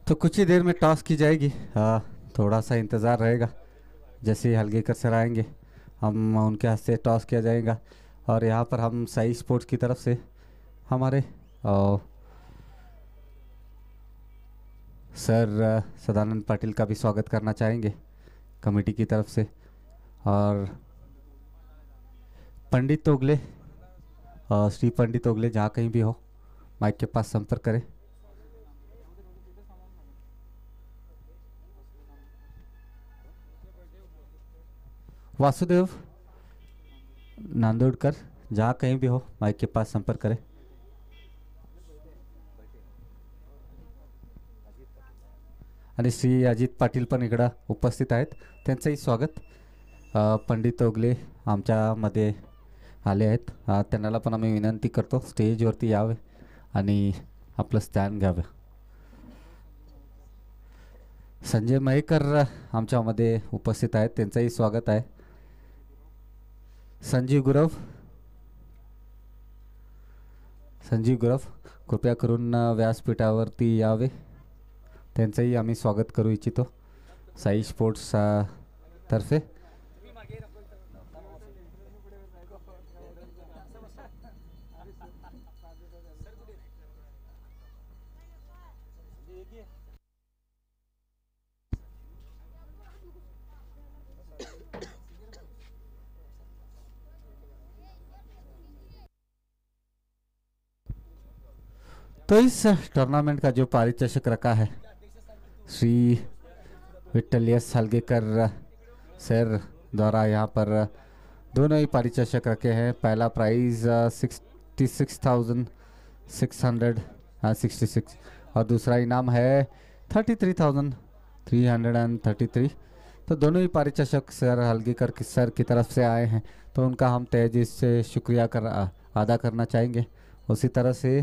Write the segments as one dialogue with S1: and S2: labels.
S1: तो कुछ ही देर में टॉस की जाएगी। थोड़ा सा इंतज़ार रहेगा। जैसे ही हल्गेकर सर आएंगे हम उनके हाथ से टॉस किया जाएगा। और यहाँ पर हम साई स्पोर्ट्स की तरफ से हमारे सर सदानंद पाटिल का भी स्वागत करना चाहेंगे कमेटी की तरफ से। और पंडित तोगले, श्री पंडित तोगले जहाँ कहीं भी हो माइक के पास संपर्क करें। वासुदेव नांदोडकर जहाँ कहीं भी हो माइक के पास संपर्क करें। आणि श्री अजित पाटील पण इकडं उपस्थित आहेत, त्यांचंही स्वागत। पंडित तोगले आमच्यामध्ये आले आहेत, त्यांना पण आम्ही विनंती करतो स्टेजवरती यावे आणि आपलं स्थान घ्यावं। संजय मयेकर आमच्यामध्ये उपस्थित आहेत, त्यांचंही स्वागत आहे। संजीव गुरव कृपया करून व्यासपीठावरती यावे, त्यांचंही आम्ही स्वागत करू इच्छितो साई स्पोर्ट्स तर्फे। तो इस टूर्नामेंट का जो पारितोषिक रखा है श्री विट्ठल एस हल्गेकर सर द्वारा, यहाँ पर दोनों ही पारितोषिक रखे हैं। पहला प्राइज 66,666 और दूसरा इनाम है 33,333। तो दोनों ही पारितोषिक सर हल्गेकर सर की तरफ से आए हैं, तो उनका हम तहे दिल से शुक्रिया अदा करना चाहेंगे। उसी तरह से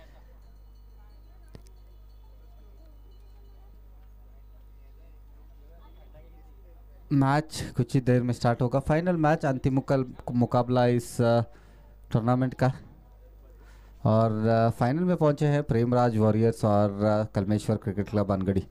S1: मैच कुछ ही देर में स्टार्ट होगा। फाइनल मैच, अंतिम मुकाबला इस टूर्नामेंट का। और फाइनल में पहुंचे हैं प्रेमराज वॉरियर्स और कलमेश्वर क्रिकेट क्लब अनगढ़ी।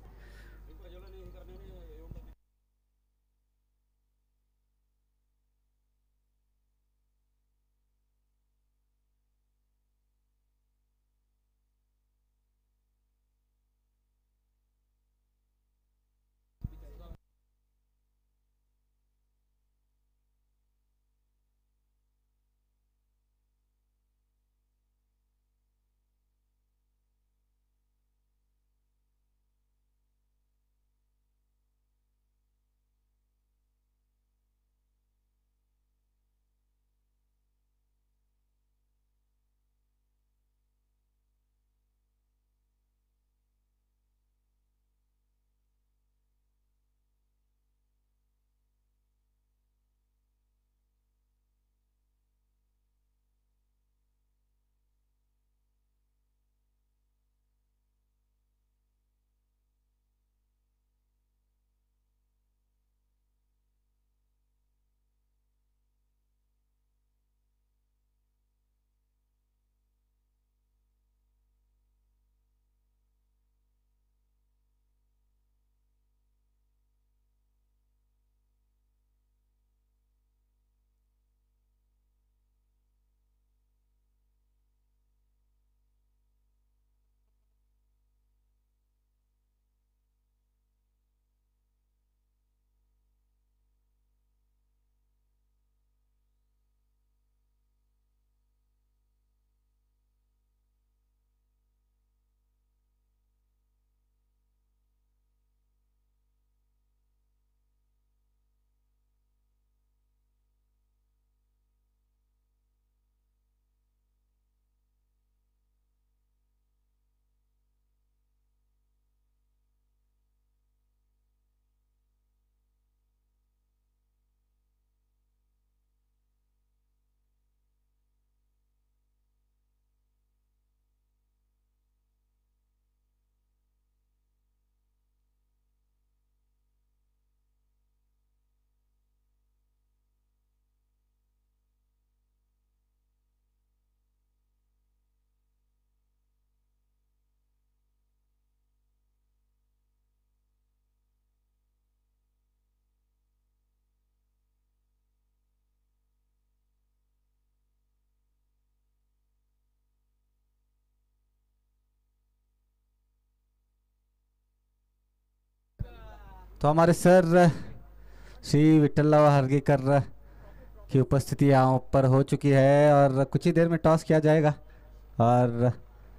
S1: तो हमारे सर श्री विठ्ठलराव हरगीकर की उपस्थिति यहाँ पर हो चुकी है और कुछ ही देर में टॉस किया जाएगा। और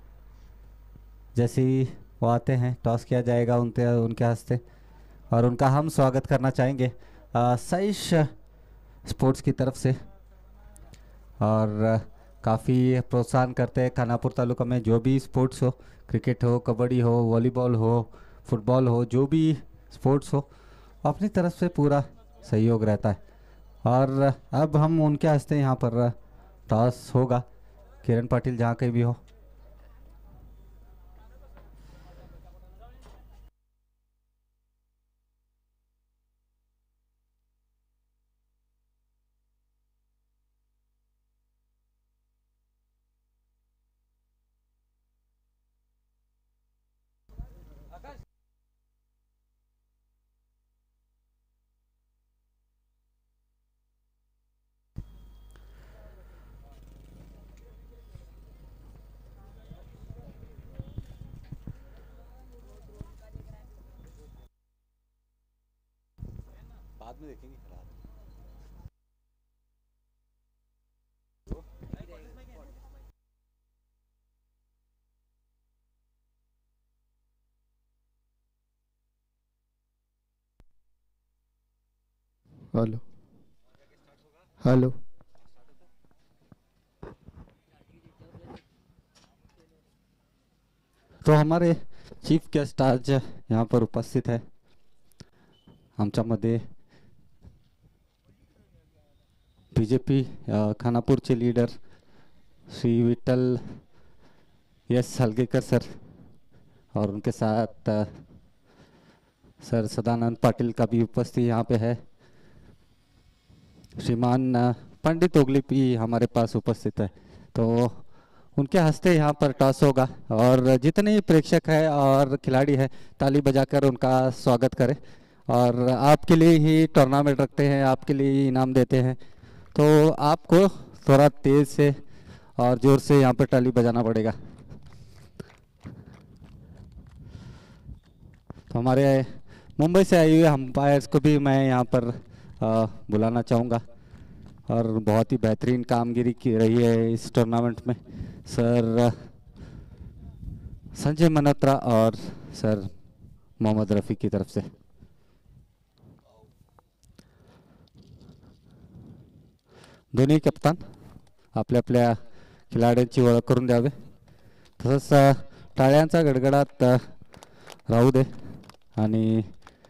S1: जैसे ही वो आते हैं टॉस किया जाएगा उनके उनके हस्ते और उनका हम स्वागत करना चाहेंगे साइश स्पोर्ट्स की तरफ से। और काफ़ी प्रोत्साहन करते हैं खानापुर तालुका में, जो भी स्पोर्ट्स हो, क्रिकेट हो, कबड्डी हो, वॉलीबॉल हो, फुटबॉल हो, जो भी स्पोर्ट्स हो, अपनी तरफ से पूरा सहयोग रहता है। और अब हम उनके हंसते यहाँ पर टॉस होगा, किरण पाटिल जहाँ कहीं भी हो। बाद में देखेंगे।
S2: Hello hello.
S1: तो हमारे चीफ गेस्ट आज यहाँ पर उपस्थित है आमच्यामध्ये बीजेपी खानापूरचे leader Shri Vitthal S Halgekar sir और उनके साथ सर सदानंद पाटिल का भी उपस्थिति यहाँ पे है। श्रीमान पंडित ओगले भी हमारे पास उपस्थित है। तो उनके हस्ते यहाँ पर टॉस होगा और जितने प्रेक्षक है और खिलाड़ी है ताली बजाकर उनका स्वागत करें। और आपके लिए ही टूर्नामेंट रखते हैं, आपके लिए ही इनाम देते हैं, तो आपको थोड़ा तेज़ से और ज़ोर से यहाँ पर ताली बजाना पड़ेगा। तो हमारे मुंबई से आए हुए अंपायर्स को भी मैं यहाँ पर बुलाना चाहूँगा और बहुत ही बेहतरीन कामगिरी की रही है इस टूर्नामेंट में। सर संजय मल्होत्रा और सर मोहम्मद रफ़ी की तरफ से। दोन्ही कप्तान आपल्या आपल्या खिलाड्यांची ओळख करून द्यावे, तसंच टाळ्यांचा गडगडाट राहू दे। आणि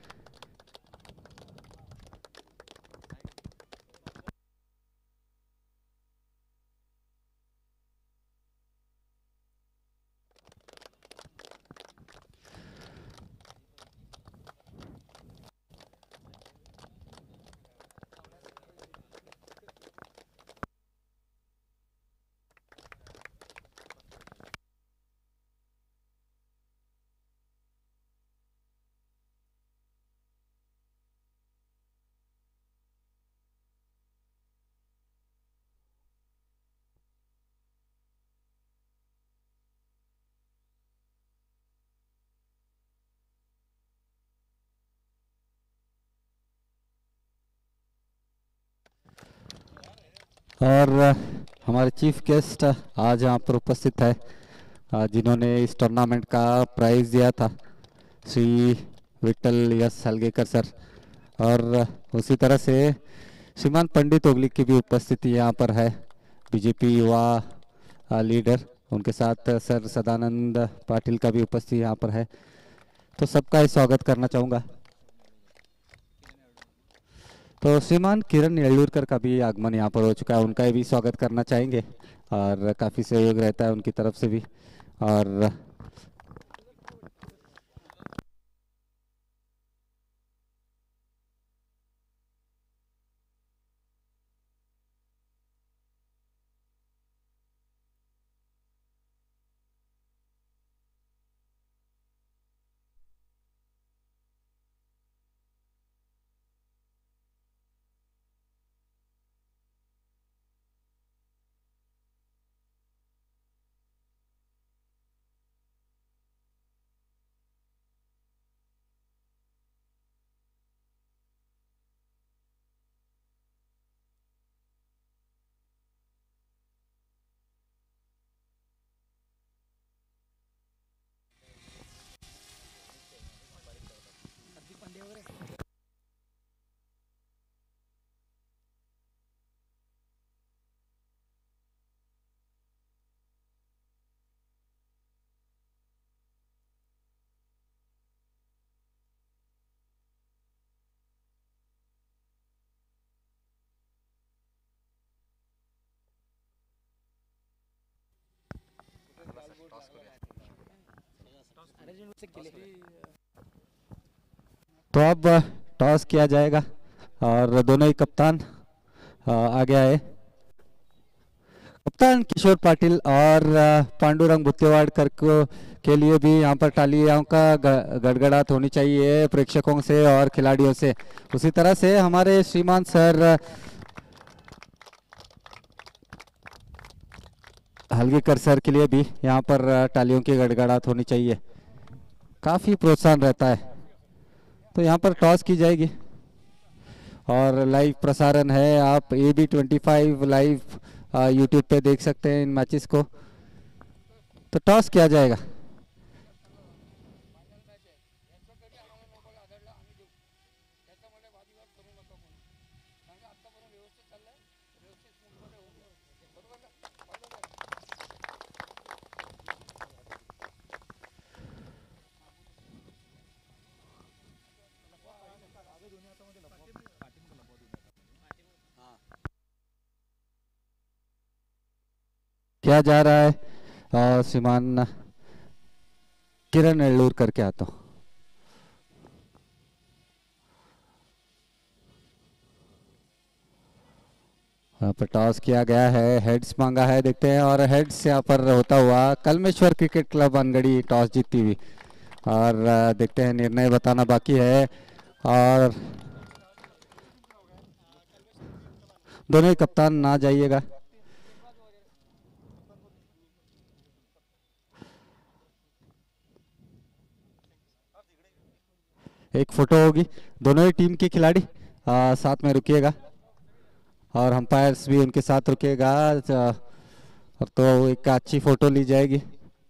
S1: और हमारे चीफ गेस्ट आज यहाँ पर उपस्थित है जिन्होंने इस टूर्नामेंट का प्राइज़ दिया था, श्री विठ्ठल एस हलगेकर सर। और उसी तरह से श्रीमान पंडित ओगली की भी उपस्थिति यहाँ पर है, बीजेपी युवा लीडर। उनके साथ सर सदानंद पाटिल का भी उपस्थिति यहाँ पर है। तो सबका ही स्वागत करना चाहूँगा। तो श्रीमान किरण येलूरकर का भी आगमन यहाँ पर हो चुका है, उनका भी स्वागत करना चाहेंगे और काफ़ी सहयोग रहता है उनकी तरफ से भी। और तो अब टॉस किया जाएगा और दोनों ही कप्तान आगे आए। कप्तान किशोर पाटिल और पांडुरंग भुत्तेवाड़कर को के लिए भी यहाँ पर तालियों का गड़गड़ाहट होनी चाहिए प्रेक्षकों से और खिलाड़ियों से। उसी तरह से हमारे श्रीमान सर हल्गीकर सर के लिए भी यहाँ पर तालियों की गड़गड़ाहट होनी चाहिए, काफ़ी प्रोत्साहन रहता है। तो यहाँ पर टॉस की जाएगी और लाइव प्रसारण है, आप AB25 लाइव यूट्यूब पे देख सकते हैं इन मैचेस को। तो टॉस किया जाएगा। क्या जा रहा है श्रीमान किरण एल्लूर करके आता हूँ। यहाँ पर टॉस किया गया है, हेड्स मांगा है, देखते हैं। और हेड्स यहाँ पर होता हुआ Kalmeshwar cricket club Angadi toss जीतती हुई। और देखते हैं, निर्णय बताना बाकी है। और दोनों ही कप्तान ना जाइएगा। एक फोटो होगी, दोनों ही टीम के खिलाड़ी साथ में रुकिएगा और अंपायर्स भी उनके साथ रुकेगा। तो एक अच्छी फोटो ली जाएगी।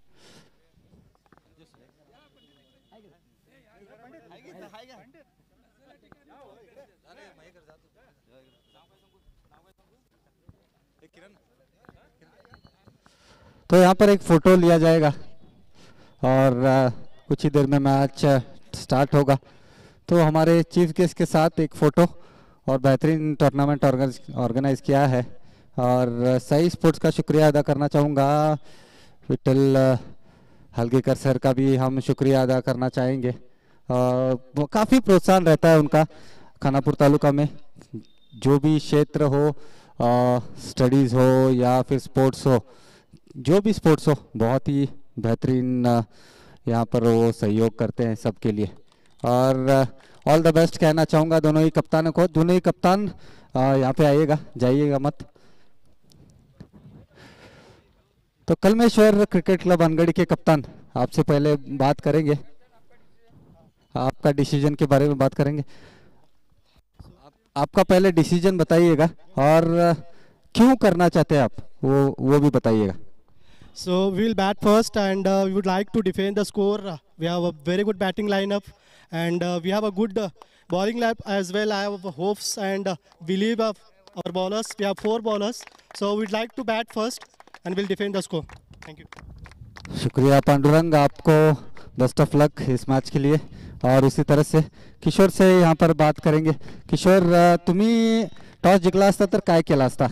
S1: तो यहाँ पर एक फोटो लिया जाएगा और कुछ ही देर में मैच स्टार्ट होगा। तो हमारे चीफ गेस्ट के साथ एक फ़ोटो और बेहतरीन टूर्नामेंट ऑर्गेनाइज किया है। और सही स्पोर्ट्स का शुक्रिया अदा करना चाहूँगा, विठल हल्गीकर सर का भी हम शुक्रिया अदा करना चाहेंगे। काफ़ी प्रोत्साहन रहता है उनका खानापुर तालुका में, जो भी क्षेत्र हो, स्टडीज़ हो या फिर स्पोर्ट्स हो, जो भी स्पोर्ट्स हो, बहुत ही बेहतरीन यहाँ पर वो सहयोग करते हैं सबके लिए। और ऑल द बेस्ट कहना चाहूँगा दोनों ही कप्तानों को। दोनों ही कप्तान यहाँ पे आइएगा, जाइएगा मत। तो कलमेश्वर क्रिकेट क्लब अनगढ़ी के कप्तान आपसे पहले बात करेंगे, आपका डिसीजन के बारे में बात करेंगे। आपका पहले डिसीजन बताइएगा और क्यों करना चाहते हैं आप, वो भी बताइएगा।
S3: So we'll bat first, and we would like to defend the score. We have a very good batting lineup, and we have a good bowling lineup as well. I have hopes and believe of our bowlers. We have 4 bowlers, so we'd like to bat first, and we'll defend the score. Thank you.
S1: शुक्रिया पांडुरंग, आपको best of luck इस match के लिए। और उसी तरह से किशोर से यहाँ पर बात करेंगे। किशोर, तुम्ही टॉस जिंकला असता तर काय केला असता?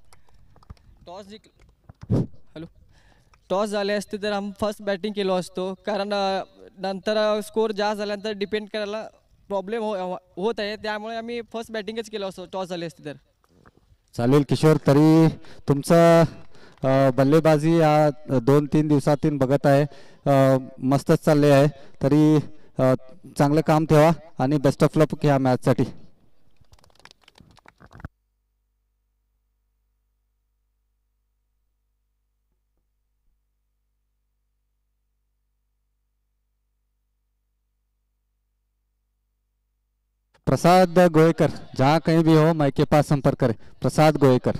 S4: टॉस झाले असते तर आम्ही फर्स्ट बॅटिंग केलो असतो, कारण नंतर स्कोर जास्त झाल्यानंतर डिपेंड करायला प्रॉब्लेम होत आहे, त्यामुळे आम्ही फर्स्ट बॅटिंगच केलो असतो टॉस झाले असते तर।
S1: चालेल किशोर, तरी तुमचं बल्लेबाजी या 2-3 दिवसातून बघत आहे, मस्तच चालले आहे, तरी चांगलं काम ठेवा आणि बेस्ट ऑफ लक ह्या मॅचसाठी। प्रसाद गोयकर, जहाँ कहीं भी हो माइक के पास संपर्क करें। प्रसाद गोयकर।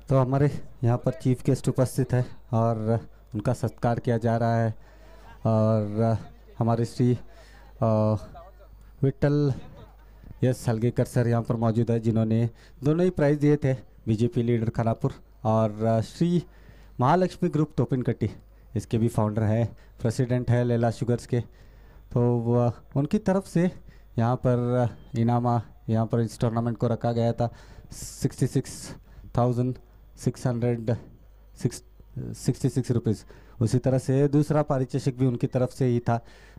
S1: तो हमारे यहाँ पर चीफ गेस्ट उपस्थित है और उनका सत्कार किया जा रहा है। और हमारे श्री विट्ठल यस हलगेकर सर यहाँ पर मौजूद है, जिन्होंने दोनों ही प्राइज़ दिए थे, बीजेपी लीडर खानापुर और श्री महालक्ष्मी ग्रुप तोपिनकट्टी, इसके भी फाउंडर है, प्रेसिडेंट है लैला शुगर्स के। तो उनकी तरफ से यहाँ पर इनामा यहाँ पर इस टूर्नामेंट को रखा गया था 66,666 रुपीज़। उसी तरह से दूसरा पारितोषिक भी उनकी तरफ से ही था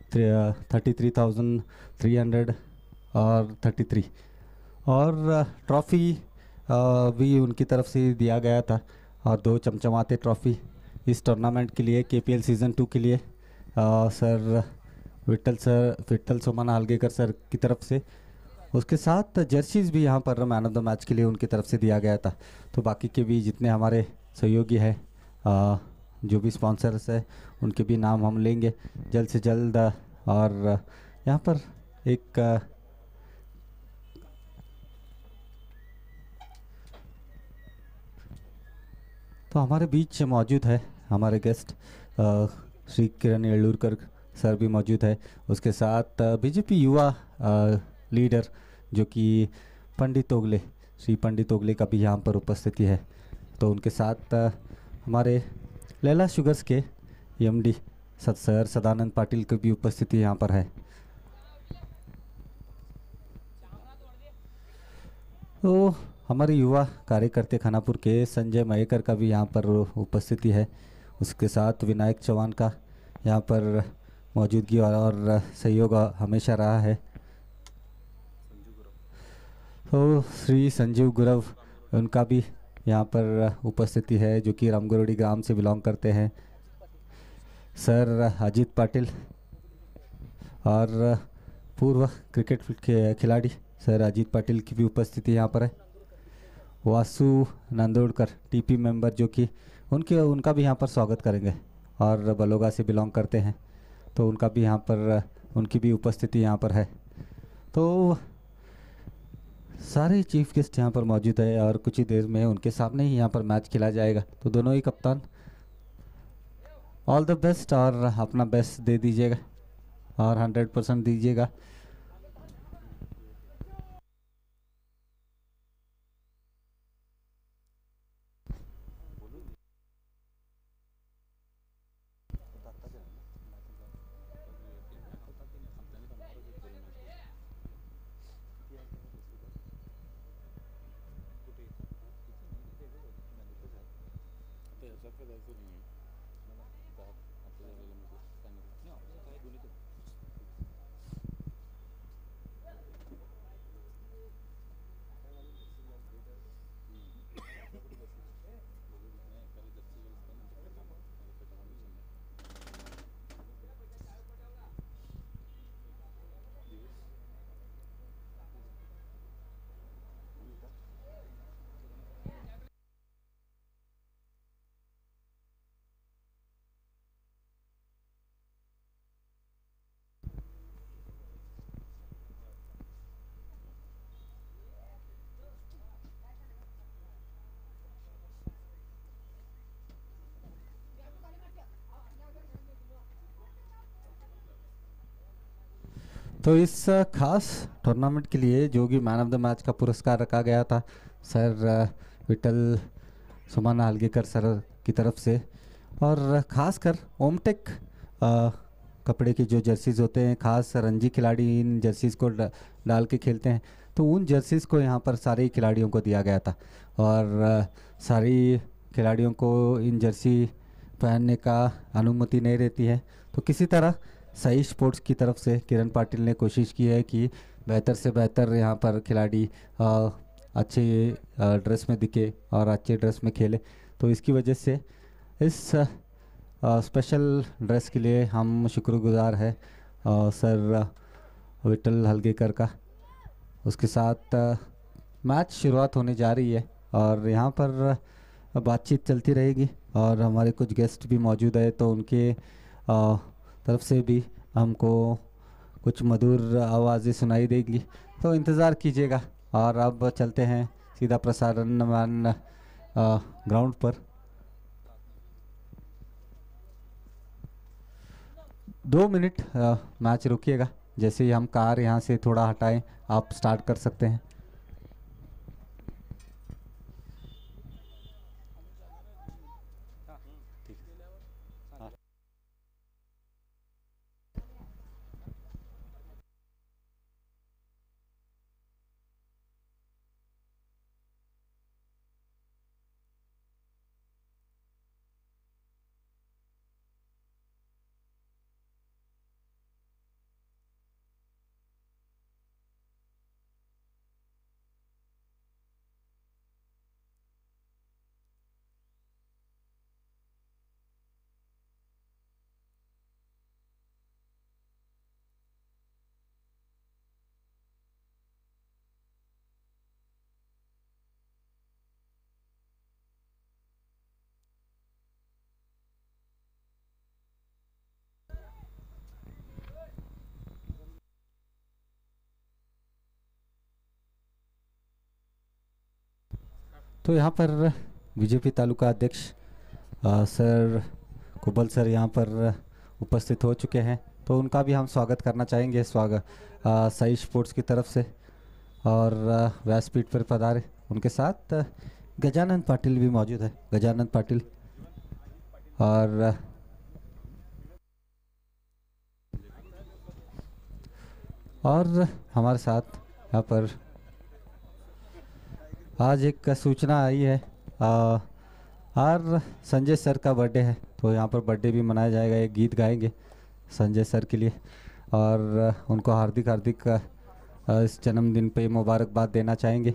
S1: 33,300 और 33, और ट्रॉफ़ी भी उनकी तरफ से दिया गया था, और 2 चमचमाते ट्रॉफ़ी इस टूर्नामेंट के लिए KPL सीज़न 2 के लिए सर विट्ठल सोमन हालगेकर सर की तरफ से। उसके साथ जर्सीज़ भी यहाँ पर मैन ऑफ द मैच के लिए उनकी तरफ से दिया गया था। तो बाकी के भी जितने हमारे सहयोगी हैं, जो भी स्पॉन्सर्स है, उनके भी नाम हम लेंगे जल्द से जल्द। और यहाँ पर एक तो हमारे बीच मौजूद है हमारे गेस्ट श्री किरण येलूरकर सर भी मौजूद है। उसके साथ बीजेपी युवा लीडर जो कि पंडित ओगले, श्री पंडित ओगले का भी यहाँ पर उपस्थिति है। तो उनके साथ हमारे लैला शुगर्स के MD सर सदानंद पाटिल की भी उपस्थिति यहाँ पर है। तो हमारे युवा कार्यकर्ता खानापुर के संजय मयेकर का भी यहाँ पर उपस्थिति है। उसके साथ विनायक चौहान का यहाँ पर मौजूदगी और सहयोग हमेशा रहा है। तो श्री संजीव गुरव, उनका भी यहाँ पर उपस्थिति है, जो कि रामगुरुडी ग्राम से बिलोंग करते हैं। सर अजीत पाटिल और पूर्व क्रिकेट के खिलाड़ी सर अजीत पाटिल की भी उपस्थिति यहाँ पर है। वासु नंदोड़कर TP मेंबर, जो कि उनका भी यहाँ पर स्वागत करेंगे और बलोगा से बिलोंग करते हैं, तो उनका भी यहाँ पर उनकी भी उपस्थिति यहाँ पर है। तो सारे चीफ गेस्ट यहाँ पर मौजूद है और कुछ ही देर में उनके सामने ही यहाँ पर मैच खेला जाएगा। तो दोनों ही कप्तान ऑल द बेस्ट और अपना बेस्ट दे दीजिएगा और 100% दीजिएगा। तो इस खास टूर्नामेंट के लिए जो कि मैन ऑफ द मैच का पुरस्कार रखा गया था सर विट्ठल सोमन हालगेकर सर की तरफ से, और खासकर ओमटेक कपड़े की जो जर्सीज़ होते हैं, खास रणजी खिलाड़ी इन जर्सीज़ को डाल के खेलते हैं, तो उन जर्सीज़ को यहाँ पर सारे खिलाड़ियों को दिया गया था। और सारी खिलाड़ियों को इन जर्सी पहनने का अनुमति नहीं रहती है। तो किसी तरह सही स्पोर्ट्स की तरफ से किरण पाटिल ने कोशिश की है कि बेहतर से बेहतर यहाँ पर खिलाड़ी अच्छे ड्रेस में दिखे और अच्छे ड्रेस में खेले। तो इसकी वजह से इस स्पेशल ड्रेस के लिए हम शुक्रगुजार है सर विट्ठल हलगेकर का। उसके साथ मैच शुरुआत होने जा रही है और यहाँ पर बातचीत चलती रहेगी और हमारे कुछ गेस्ट भी मौजूद है, तो उनके तरफ से भी हमको कुछ मधुर आवाज़ें सुनाई देगी, तो इंतज़ार कीजिएगा। और अब चलते हैं सीधा प्रसारण मैन ग्राउंड पर। 2 मिनट मैच रुकिएगा। जैसे ही हम कार यहाँ से थोड़ा हटाएं आप स्टार्ट कर सकते हैं। तो यहाँ पर बीजेपी तालुका अध्यक्ष सर कुबल सर यहाँ पर उपस्थित हो चुके हैं, तो उनका भी हम स्वागत करना चाहेंगे। स्वागत साई स्पोर्ट्स की तरफ से। और व्यासपीठ पर पधारे, उनके साथ गजानंद पाटिल भी मौजूद है। गजानंद पाटिल और हमारे साथ यहाँ पर आज एक सूचना आई है। और संजय सर का बर्थडे है, तो यहाँ पर बर्थडे भी मनाया जाएगा। एक गीत गाएंगे संजय सर के लिए और उनको हार्दिक हार्दिक इस जन्मदिन पे मुबारकबाद देना चाहेंगे।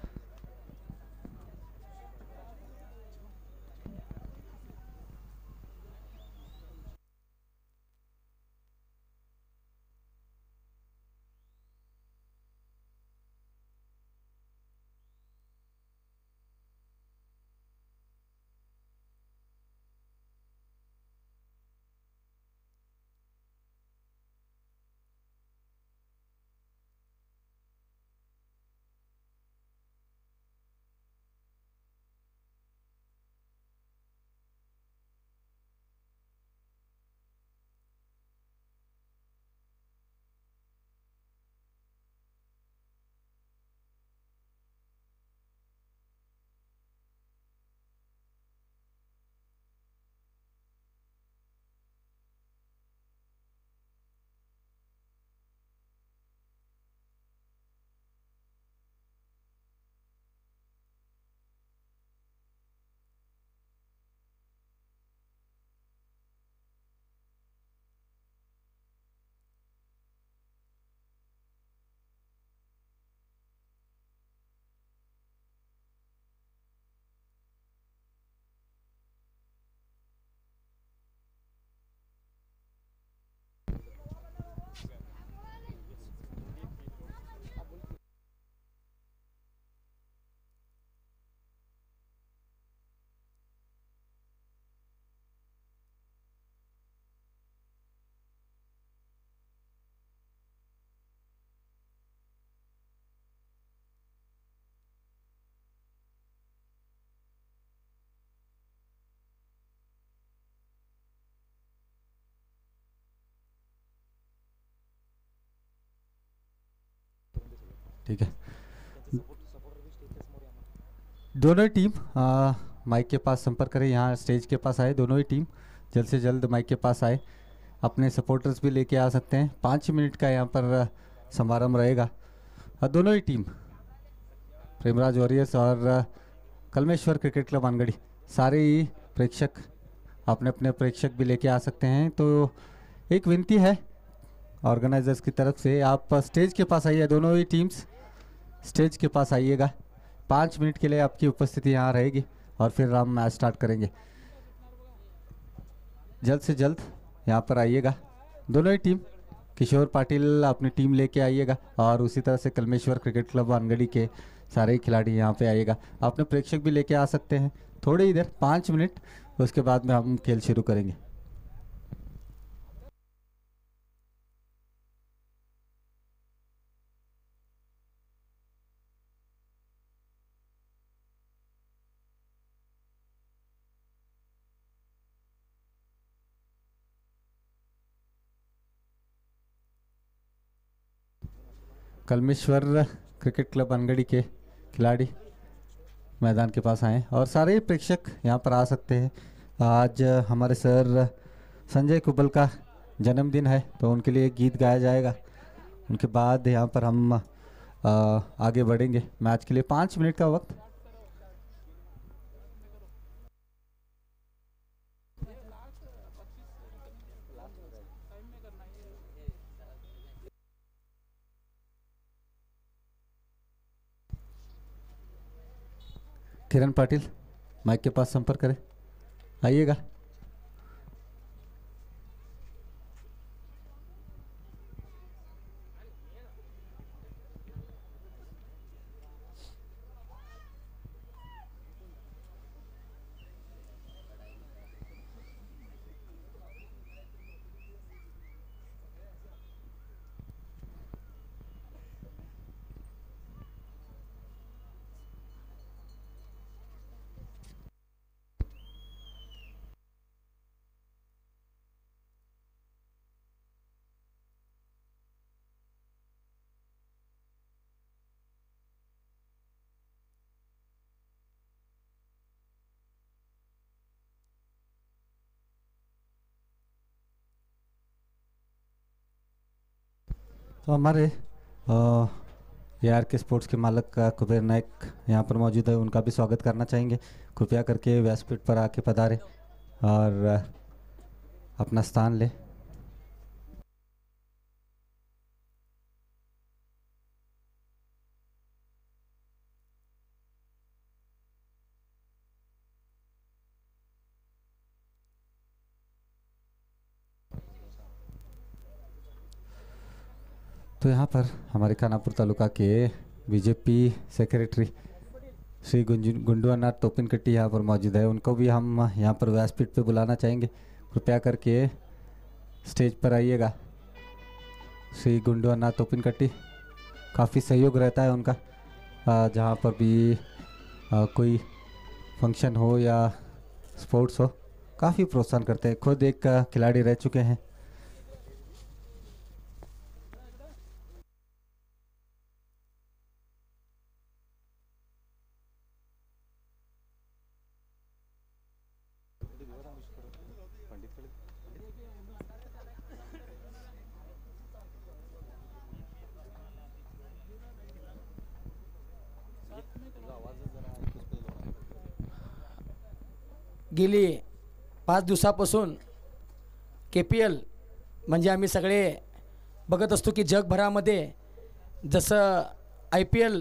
S1: ठीक है, दोनों ही टीम माइक के पास संपर्क करें। यहाँ स्टेज के पास आए दोनों ही टीम, जल्द से जल्द माइक के पास आए। अपने सपोर्टर्स भी लेके आ सकते हैं। 5 मिनट का यहाँ पर समारंभ रहेगा। दोनों ही टीम, प्रेमराज वॉरियर्स और कलमेश्वर क्रिकेट क्लब अनगढ़ी, सारे ही प्रेक्षक अपने अपने प्रेक्षक भी लेके आ सकते हैं। तो एक विनती है ऑर्गेनाइजर्स की तरफ से, आप स्टेज के पास आइए। दोनों ही टीम्स स्टेज के पास आइएगा। 5 मिनट के लिए आपकी उपस्थिति यहाँ रहेगी और फिर हम मैच स्टार्ट करेंगे। जल्द से जल्द यहाँ पर आइएगा। दोनों ही टीम, किशोर पाटिल अपनी टीम लेके आइएगा और उसी तरह से कलमेश्वर क्रिकेट क्लब अनगढ़ी के सारे ही खिलाड़ी यहाँ पे आइएगा। अपने प्रेक्षक भी लेके आ सकते हैं। थोड़ी ही देर, 5 मिनट, उसके बाद में हम खेल शुरू करेंगे। कलमेश्वर क्रिकेट क्लब अनगढ़ी के खिलाड़ी मैदान के पास आए और सारे प्रेक्षक यहाँ पर आ सकते हैं। आज हमारे सर संजय कुबल का जन्मदिन है तो उनके लिए एक गीत गाया जाएगा। उनके बाद यहाँ पर हम आगे बढ़ेंगे मैच के लिए। 5 मिनट का वक्त। किरण पाटिल माइक के पास संपर्क करें, आइएगा। तो हमारे ARK स्पोर्ट्स के मालिक कुबेर नायक यहाँ पर मौजूद है, उनका भी स्वागत करना चाहेंगे। कृपया करके व्यासपीठ पर आके पधारें और अपना स्थान लें। तो यहाँ पर हमारे खानापुर तालुका के बीजेपी सेक्रेटरी श्री गुंडुआनाथ टोपिनकट्टी यहाँ पर मौजूद है। उनको भी हम यहाँ पर व्यासपीठ पे बुलाना चाहेंगे। कृपया करके स्टेज पर आइएगा। श्री गुंडुआनाथ टोपिनकट्टी, काफ़ी सहयोग रहता है उनका जहाँ पर भी कोई फंक्शन हो या स्पोर्ट्स हो, काफ़ी प्रोत्साहन करते हैं। खुद एक खिलाड़ी रह चुके हैं।
S5: गेली 5 दिवसापासून KPL म्हणजे आम्ही सगळे बघत असतो की जगभरामध्ये जसं IPL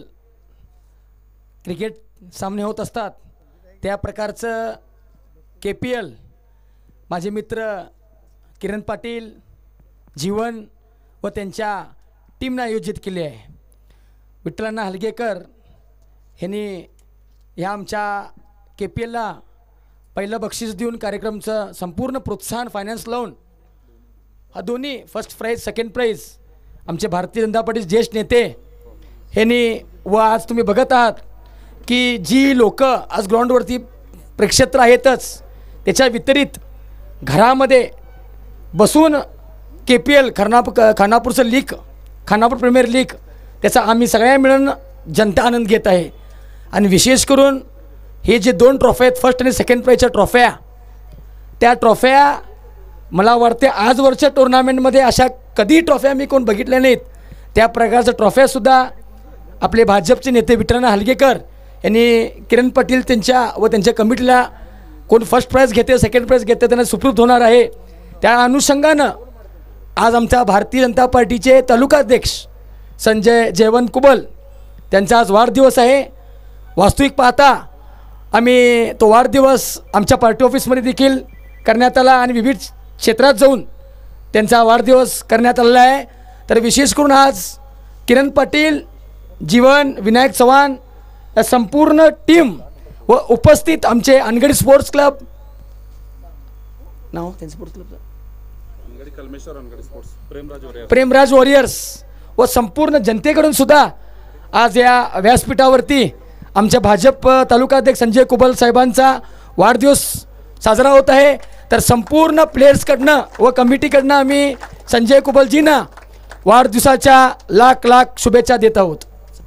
S5: क्रिकेट सामने होत असतात त्या प्रकारचं KPL माझे मित्र किरण पाटील, जीवन व त्यांच्या टीमने आयोजित केले आहे। विठ्ठलअण्णा हलगेकर यांनी ह्या आमच्या KPLला पहिलं बक्षीस देऊन कार्यक्रमचं संपूर्ण प्रोत्साहन फायनान्स लावून हा दोन्ही फर्स्ट प्राइज सेकंड प्राइज आमचे भारतीय जनता पार्टीचे ज्येष्ठ नेते यांनी व आज तुम्ही बघत आहात की जी लोक आज ग्राउंडवरती प्रेक्षेत्र आहेतच त्याच्या वितरित घरामध्ये बसून KPL खानापूरचं लीग, खानापूर प्रीमियर लीग त्याचा आम्ही सगळ्या मिळून जनता आनंद घेत आहे। आणि विशेष करून हे जे 2 ट्रॉफ्या आहेत, फर्स्ट आणि सेकंड प्राइजच्या ट्रॉफ्या, त्या ट्रॉफ्या मला वाटते आजवरच्या टुर्नामेंटमध्ये अशा कधी ट्रॉफ्या मी कोण बघितल्या नाहीत। त्या प्रकारच्या ट्रॉफ्यासुद्धा आपले भाजपचे नेते विठ्ठलअण्णा हलगेकर यांनी किरण पाटील त्यांच्या व त्यांच्या कमिटीला कोण फर्स्ट प्राइज घेते सेकंड प्राइज घेते त्यांना सुपूर्द होणार आहे। त्या अनुषंगानं आज आमच्या भारतीय जनता पार्टीचे तालुकाध्यक्ष संजय जयवंत कुबल त्यांचा आज वाढदिवस आहे। वास्तविक पाहता आम्ही तो वाढदिवस आमच्या पार्टी ऑफिसमध्ये देखील करण्यात आला आणि विविध क्षेत्रात जाऊन त्यांचा वाढदिवस करण्यात आलेला आहे। तर विशेष करून आज किरण पाटील, जीवन, विनायक चव्हाण या संपूर्ण टीम व उपस्थित आमचे अनगढ़ी स्पोर्ट्स क्लब, नाव त्यांचं स्पोर्ट्स क्लबचं
S6: कलमेश्वर अनगढ़ी स्पोर्ट्स,
S5: प्रेमराज वॉरियर्स व संपूर्ण जनतेकडून सुद्धा आज या व्यासपीठावरती आमच्या भाजप तालुकाध्यक्ष संजय कुबल साहेबांचा वाढदिवस साजरा होत आहे। तर संपूर्ण प्लेयर्सकडनं व कमिटीकडनं आम्ही संजय कुबलजींना वाढदिवसाच्या लाख लाख शुभेच्छा देत आहोत.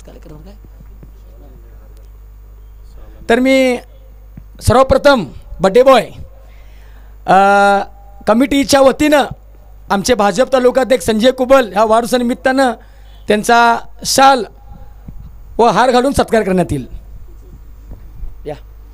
S5: तर मी सर्वप्रथम बड्डे बॉय कमिटीच्या वतीनं आमचे भाजप तालुकाध्यक्ष संजय कुबल ह्या वाढदिवसानिमित्तानं त्यांचा शाल व हार घालून सत्कार करण्यात येईल. या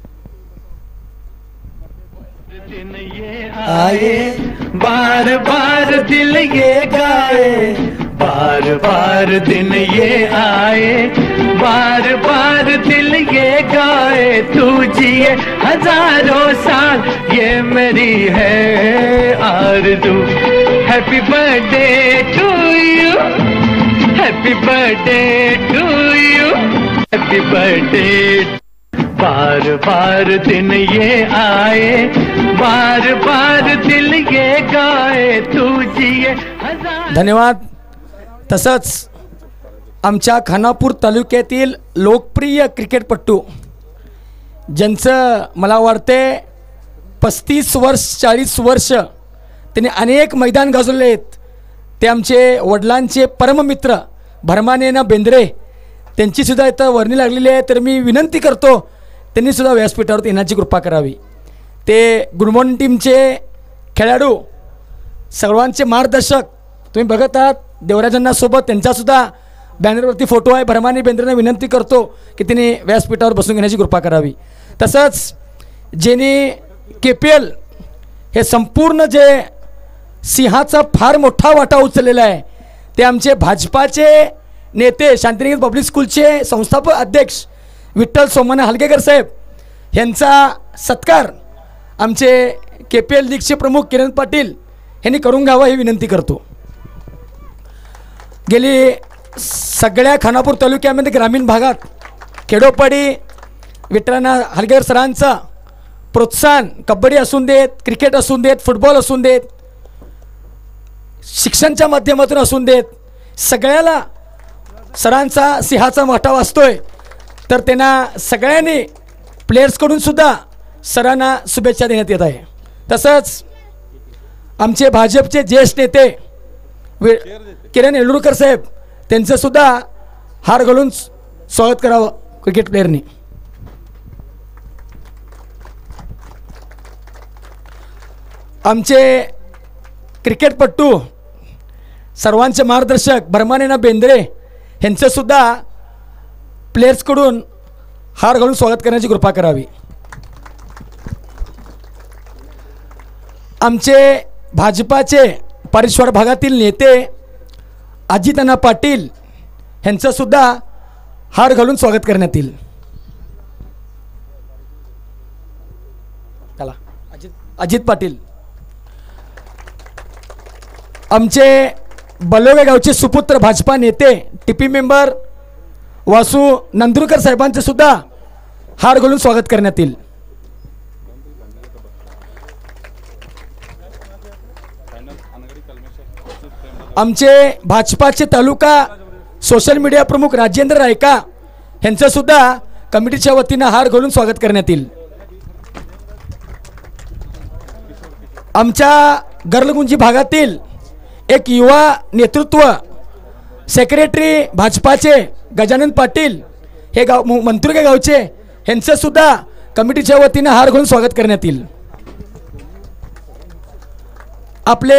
S7: आए बार बार दिल ये गाए, बार बार दिन ये आए, बार बार दिल ये गाए, तू जिए हजारों साल ये मेरी है आरज़ू. Happy birthday to you, happy birthday to you, happy birthday. बार बार दिन ये आए, बार बार दिल ये गाए, तू जिए हजार.
S5: धन्यवाद. तसंच आमच्या खानापूर तालुक्यातील लोकप्रिय क्रिकेटपटू ज्यांचं मला वाटते 35 वर्ष 40 वर्ष त्यांनी अनेक मैदान गाजवले आहेत, ते आमचे वडिलांचे परममित्र भरमानेना बेंद्रे त्यांचीसुद्धा इथं वर्णी लागलेली आहे. तर मी विनंती करतो त्यांनीसुद्धा व्यासपीठावर येण्याची कृपा करावी. ते गुड मॉर्निंग टीमचे खेळाडू सर्वांचे मार्गदर्शक तुम्ही बघत आहात. देवराजांना सोबत त्यांचासुद्धा बॅनरवरती फोटो आहे. भरमाने बेंद्रेंना विनंती करतो की त्यांनी व्यासपीठावर बसून घेण्याची कृपा करावी. तसंच ज्यांनी KPL हे संपूर्ण जे सिंहाचा फार मोठा वाटा उचललेला आहे ते आमचे भाजपाचे नेते शांतिनिकेतन पब्लिक स्कूलचे संस्थापक अध्यक्ष विठ्ठल सोमन हलगेकर साहेब यांचा सत्कार आमचे KPL लीगचे प्रमुख किरण पाटील यांनी करून घ्यावा ही विनंती करतो. गेली सगळ्या खानापूर तालुक्यामध्ये ग्रामीण भागात खेडोपाडी विठ्ठलांना हलगेकर सरांचा प्रोत्साहन कबड्डी असून देत, क्रिकेट असून देत, फुटबॉल असून देत, शिक्षणच्या माध्यमातून असून देत, सगळ्याला सरांचा सिंहाचा वाटा वाचतोय. तर त्यांना सगळ्यांनी प्लेयर्सकडून सुद्धा सरांना शुभेच्छा देण्यात येत आहे. तसंच आमचे भाजपचे ज्येष्ठ नेते किरण येळूरकर साहेब त्यांचंसुद्धा हार घालून स्वागत करावं क्रिकेट प्लेयरनी. आमचे क्रिकेटपटू सर्वांचे मार्गदर्शक भरमानेना बेंद्रे यांचंसुद्धा प्लेयर्सकडून हार घालून स्वागत करण्याची कृपा करावी. आमचे भाजपाचे परिसर भागातील नेते अजिताना पाटील यांचंसुद्धा हार घालून स्वागत करण्यात येईल. चला अजित पाटील. आमचे बलोगे गावचे सुपुत्र भाजपा नेते TP मेंबर वासू नंदुरकर साहेबांचे सुद्धा हार घालून स्वागत करण्यात येईल. आमचे भाजपाचे तालुका सोशल मीडिया प्रमुख राजेंद्र रायका यांचं सुद्धा कमिटीच्या वतीनं हार घालून स्वागत करण्यात येईल. आमच्या गरलगुंजी भागातील एक युवा नेतृत्व सेक्रेटरी भाजपाचे गजानन पाटील हे गाव मंतुर्गे गावचे यांचं सुद्धा कमिटीच्या वतीनं हार घालून स्वागत करण्यात येईल. आपले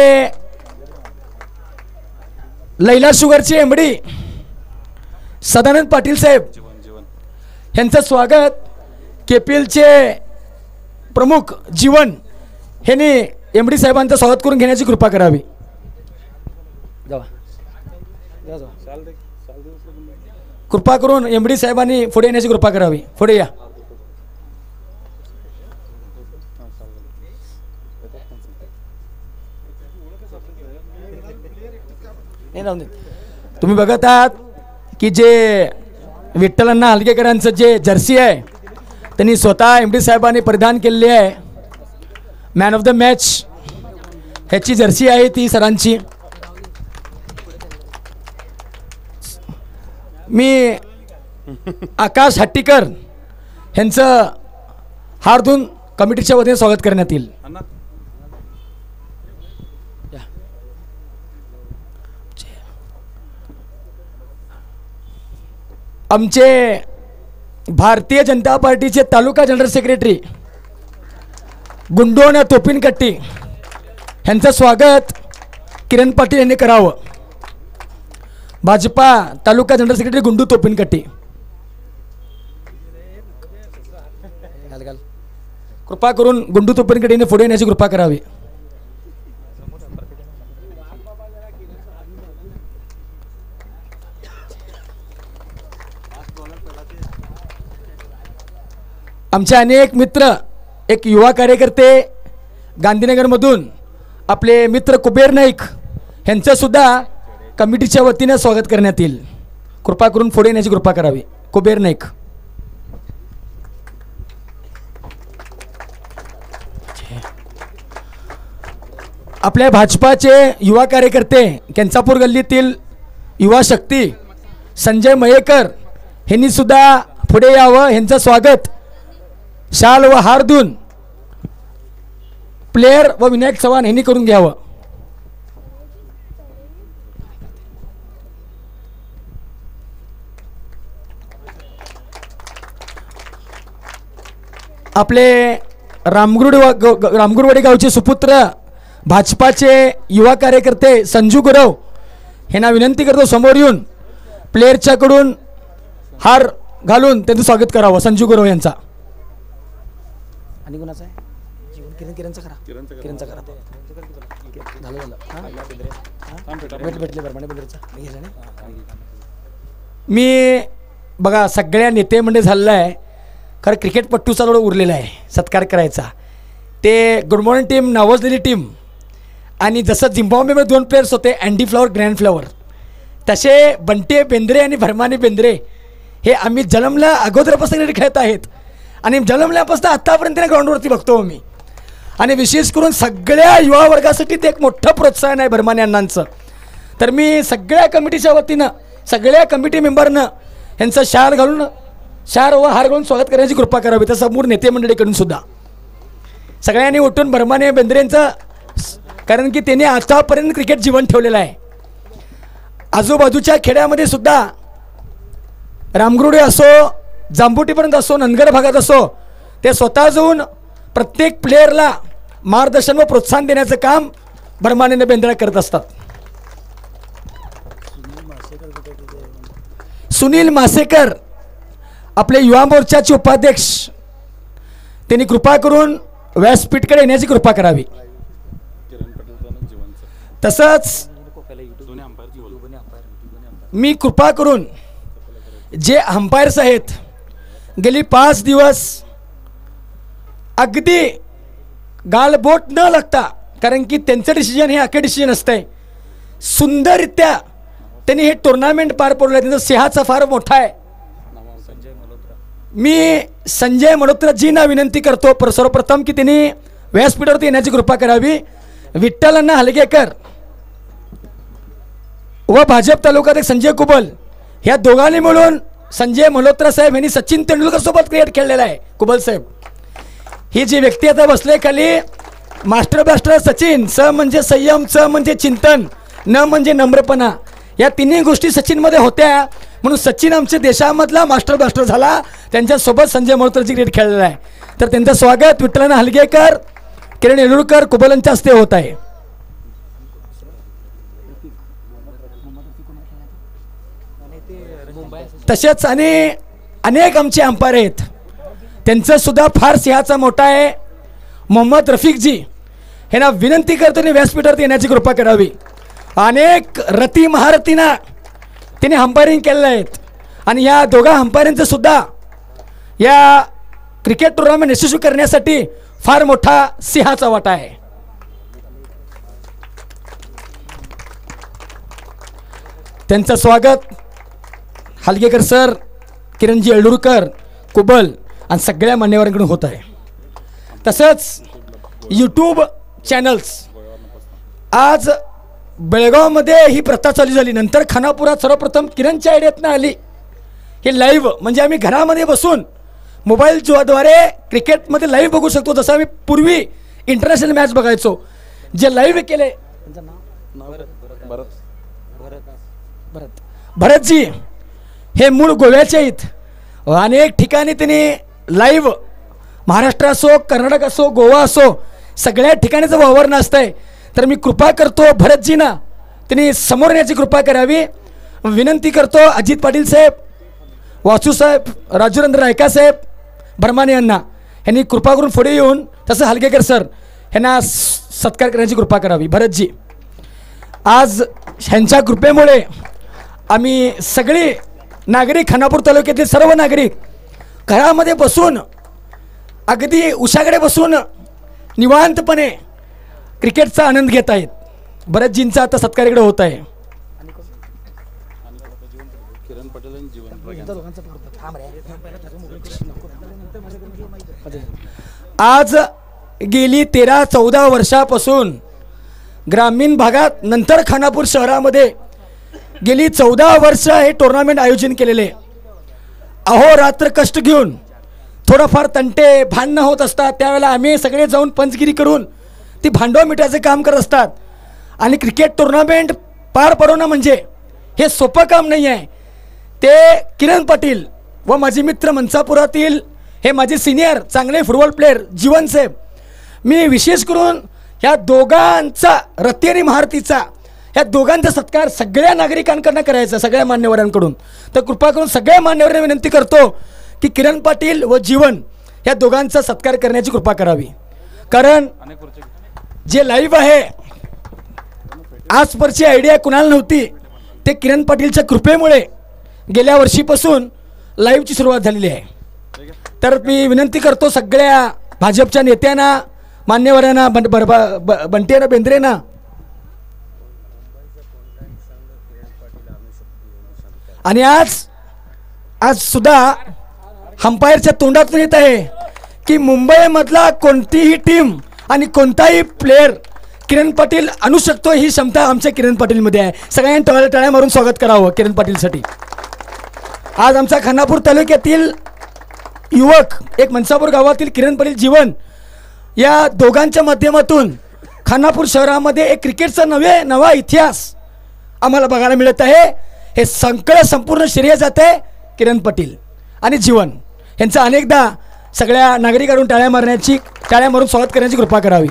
S5: लैला शुगरचे MD सदानंद पाटील साहेब यांचं स्वागत KPLचे प्रमुख जीवन यांनी MD साहेबांचं स्वागत करून घेण्याची कृपा करावी. कृपा करून MD साहेबांनी पुढे येण्याची कृपा करावी. पुढे या. तुम्ही बघत आहात की जे विठ्ठलांना हलगेकरांचं जे जर्सी आहे त्यांनी स्वतः MD साहेबांनी परिधान केलेली आहे. मॅन ऑफ द मॅच ह्याची जर्सी आहे ती सरांची. मी आकाश हट्टीकर यांचं हार्दून कमिटीच्या वतीने स्वागत करण्यात येईल. आमचे भारतीय जनता पार्टीचे तालुका जनरल सेक्रेटरी गुंडोन तोपिनकट्टी यांचं स्वागत किरण पाटील यांनी करावं. Bhajpa taluka general secretary Gundu Topinkatti. कृपा करून गुंडू तोपिनकट्टी यांनी पुढे येण्याची कृपा करावी. आमचे अनेक मित्र, एक युवा कार्यकर्ते गांधीनगरमधून आपले मित्र कुबेर नाईक यांचं सुद्धा कमिटीच्या वतीने स्वागत करण्यात येईल. कृपा करून पुढे येण्याची कृपा करावी. कुबेर नाईक. आपल्या भाजपाचे युवा कार्यकर्ते केंचापूर गल्लीतील युवा शक्ती संजय मयेकर यांनी सुद्धा पुढे यावं. यांचं स्वागत शाल व हार देऊन प्लेयर व विनायक चव्हाण यांनी करून घ्यावं. आपले रामगुरवाडी गावचे सुपुत्र भाजपाचे युवा कार्यकर्ते संजू गुरव यांना विनंती करतो समोर येऊन प्लेयरच्याकडून हार घालून त्यांचं स्वागत करावं. संजू गुरव यांचा. आणि कोणाचा आहे? किरणचा करा. किरणचा करा. मी बघा सगळ्या नेते मंडळी झालेलं आहे. खरं क्रिकेटपट्टूचा थोडं उरलेला आहे सत्कार करायचा. ते गुड मॉर्निंग टीम नावाजलेली टीम आणि जसं झिम्बाब्वेमध्ये 2 प्लेयर्स होते अँडी फ्लॉवर ग्रँड फ्लॉवर, तसे बंटे बेंद्रे आणि भरमानी बेंद्रे हे आम्ही जन्मला अगोदरपासून खेळत आहेत आणि जन्मल्यापासून आत्तापर्यंत ग्राउंडवरती बघतो मी. आणि विशेष करून सगळ्या युवा वर्गासाठी ते एक मोठं प्रोत्साहन आहे भरमानी अण्णांचं. तर मी सगळ्या कमिटीच्या वतीनं सगळ्या कमिटी मेंबरनं यांचं शार व हार घालून स्वागत करण्याची कृपा करावी. तर समोर नेते मंडळीकडून सुद्धा सगळ्यांनी उठून भरमाने बेंद्रेंचं, कारण की त्यांनी आतापर्यंत क्रिकेट जीवन ठेवलेलं आहे. आजूबाजूच्या खेड्यामध्ये सुद्धा रामगुरुडे असो, जांबुटीपर्यंत असो, नंदगड भागात असो, ते स्वतः जाऊन प्रत्येक प्लेयरला मार्गदर्शन व प्रोत्साहन देण्याचं काम भरमाने बेंद्रे करत असतात. सुनील मासेकर आपले युवा मोर्चाचे उपाध्यक्ष, त्यांनी कृपा करून व्यासपीठकडे येण्याची कृपा करावी. तसंच मी कृपा करून जे अंपायर्स आहेत गेली 5 दिवस अगदी गालबोट न लागता, कारण की त्यांचं डिसिजन हे अखे डिसिजन असतंय, सुंदररित्या त्यांनी हे टुर्नामेंट पार पडलं. त्यांचा सिंहाचा फार मोठा आहे. मी संजय मल्होत्राजींना विनंती करतो सर्वप्रथम की त्यांनी व्यासपीठावरती येण्याची कृपा करावी. विठ्ठल अण्णा हलगेकर व भाजप तालुक्यात संजय कुबल ह्या दोघांनी मिळून संजय मल्होत्रा साहेब यांनी सचिन तेंडुलकर सोबत क्रिकेट खेळलेला आहे. कुबल साहेब ही जी व्यक्ती आता बसले खाली, मास्टर ब्लास्टर सचिन. स म्हणजे संयम, च म्हणजे चिंतन, न म्हणजे नम्रपणा. या तिन्ही गोष्टी सचिनमध्ये होत्या म्हणून सचिन आमच्या देशामधला मास्टर ब्लास्टर झाला. त्यांच्यासोबत संजय मल्होत्राजी क्रिकेट खेळलेला आहे. तर त्यांचं स्वागत विठ्ठल हलगेकर, किरण येळुरकर, कुबल यांच्या हस्ते होत आहे. तसेच अनेक आमचे अंपायर आहेत, त्यांचं सुद्धा फार सिंहाचा मोठा आहे. मोहम्मद रफिकजी यांना विनंती करतो व्यासपीठावरती येण्याची कृपा करावी. अनेक रती महारथींना त्यांनी अंपायरिंग केलेलं आहेत आणि या दोघा अंपायरांचं सुद्धा या क्रिकेट टुर्नामेंट यशस्वी करण्यासाठी फार मोठा सिंहाचा वाटा आहे. त्यांचं स्वागत हलगेकर सर, किरणजी येळुरकर, कुबल आणि सगळ्या मान्यवरांकडून होत आहे. तसंच यूट्यूब चॅनल्स आज बेळगावमध्ये ही प्रथा चालू झाली. नंतर खानापुरात सर्वप्रथम किरणच्या आयडियातनं आली. हे लाईव्ह म्हणजे आम्ही घरामध्ये बसून मोबाईलद्वारे क्रिकेटमध्ये लाईव्ह बघू शकतो. जसं आम्ही पूर्वी इंटरनॅशनल मॅच बघायचो, जे लाईव्ह केले भरतजी हे मूळ गोव्याचे आहेत. अनेक ठिकाणी त्यांनी लाईव्ह महाराष्ट्र असो, कर्नाटक असो, गोवा असो, सगळ्या ठिकाणीचं वावरणं असतंय. तर मी कृपा करतो भरतजींना त्यांनी समोर येण्याची कृपा करावी. विनंती करतो अजित पाटील साहेब, वासू साहेब, राजूरंद्र रायका साहेब, भरमाने यांना यांनी कृपा करून पुढे येऊन, तसं हलगेकर सर यांना सत्कार करण्याची कृपा करावी. भरतजी, आज ह्यांच्या कृपेमुळे आम्ही सगळे नागरिक, खानापूर तालुक्यातील सर्व नागरिक घरामध्ये बसून, अगदी उशाकडे बसून निवांतपणे क्रिकेटचा आनंद घेत आहेत. भरतजींचा आता सत्कार इकडे होत आहे.
S6: किरण पटेल आणि जीवन
S5: आज गेली 13-14 वर्षापासून ग्रामीण भागात, नंतर खानापूर शहरामध्ये गेली 14 वर्ष हे टुर्नामेंट आयोजन केलेले. अहोरात्र कष्ट घेऊन थोडंफार तंटे भांडणं होत असतात, त्यावेळेला आम्ही सगळे जाऊन पंचगिरी करून ती भांडवं मिटवायचं काम करत असतात. आणि क्रिकेट टुर्नामेंट पार पडवणं म्हणजे हे सोपं काम नाही आहे. ते किरण पाटील व माझे मित्र मंचापुरातील हे माझे सिनियर चांगले फुटबॉल प्लेयर जीवन साहेब, मी विशेष करून ह्या दोघांचा, रती आणि महारतीचा, ह्या दोघांचा सत्कार सगळ्या नागरिकांकडून करायचा, सगळ्या मान्यवरांकडून. तर कृपा करून सगळ्या मान्यवरांना विनंती करतो की किरण पाटील व जीवन ह्या दोघांचा सत्कार करण्याची कृपा करावी. कारण जे लाईव्ह आहे, आजपर्यंतची आयडिया कुणाला नव्हती, ते किरण पाटीलच्या कृपेमुळे गेल्या वर्षीपासून लाईव्हची सुरुवात झालेली आहे. तर मी विनंती करतो सगळ्या भाजपच्या नेत्यांना, मान्यवरांना, बंटेना बेंद्रेंना, आणि आज सुद्धा अंपायरच्या तोंडातून येत आहे की मुंबईमधला कोणतीही टीम आणि कोणताही प्लेयर किरण पाटील आणू शकतो, ही क्षमता आमच्या किरण पाटीलमध्ये आहे. सगळ्यांनी टाळ्या मारून स्वागत करावं किरण पाटीलसाठी. आज आमचा खानापूर तालुक्यातील युवक, एक मनसापूर गावातील किरण पाटील जीवन, या दोघांच्या माध्यमातून खानापूर शहरामध्ये एक क्रिकेटचा नवा इतिहास आम्हाला बघायला मिळत आहे. हे संपूर्ण श्रेय जाते किरण पाटील आणि जीवन यांचा. अनेकदा सगळ्या नागरिकांकडून टाळ्या मारून स्वागत करण्याची कृपा करावी.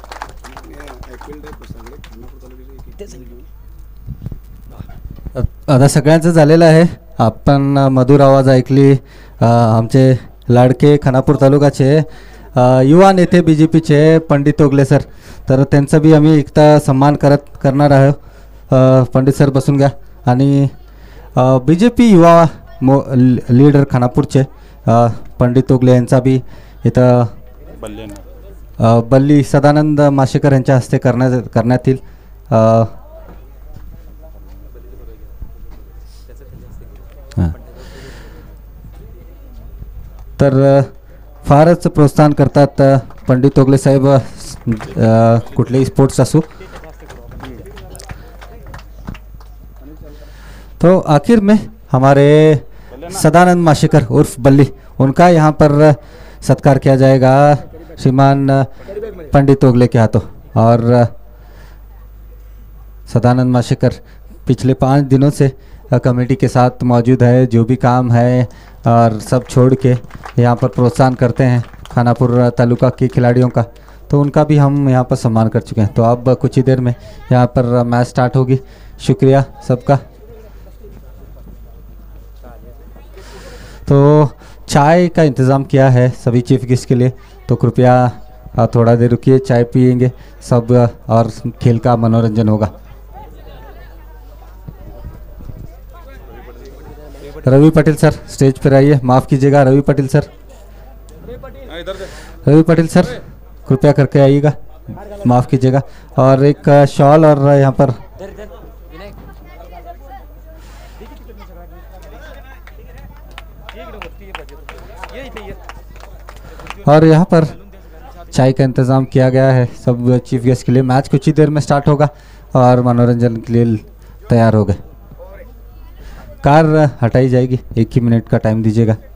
S1: आता सगळ्यांचं झालेलं आहे. आपण मधुर आवाज ऐकली. आमचे लाडके खानापूर तालुक्याचे युवा नेते BJPचे पंडित तोगले सर, तर त्यांचा बी आम्ही एकदा सन्मान करणार आहोत. पंडित सर बसून घ्या. आणि BJP युवा लीडर खानापूरचे पंडित तोगले यांचा बी इथं बल्ली सदानंद माशेकर यांच्या हस्ते करण्यात येईल. तर फारच प्रोत्साहन करतात पंडित तोगले साहेब, कुठलेही स्पोर्ट्स असो. तो आखिर में हमारे सदानंद माशेकर उर्फ बल्ली, उनका यहाँ पर सत्कार किया जाएगा श्रीमान पंडित तोगले के हाथों. और सदानंद माशेकर पिछले 5 दिनों से कमेटी के साथ मौजूद है. जो भी काम है और सब छोड़ के यहाँ पर प्रोत्साहन करते हैं खानापुर तालुका के खिलाड़ियों का, तो उनका भी हम यहाँ पर सम्मान कर चुके हैं. तो अब कुछ ही देर में यहाँ पर मैच स्टार्ट होगी. शुक्रिया सबका. तो चाय का इंतज़ाम किया है सभी चीफ गेस्ट के लिए, तो कृपया थोड़ा देर रुकिए, चाय पियेंगे सब और खेल का मनोरंजन होगा. रवि पटेल सर स्टेज पर आइए. माफ़ कीजिएगा रवि पटेल सर. रवि पटेल सर कृपया करके आइएगा, माफ़ कीजिएगा. और एक शॉल और यहाँ पर यहाँ पर चाय का इंतज़ाम किया गया है सब चीफ गेस्ट के लिए. मैच कुछ ही देर में स्टार्ट होगा और मनोरंजन के लिए तैयार हो गए. कार हटाई जाएगी, 1 ही मिनट का टाइम दीजिएगा.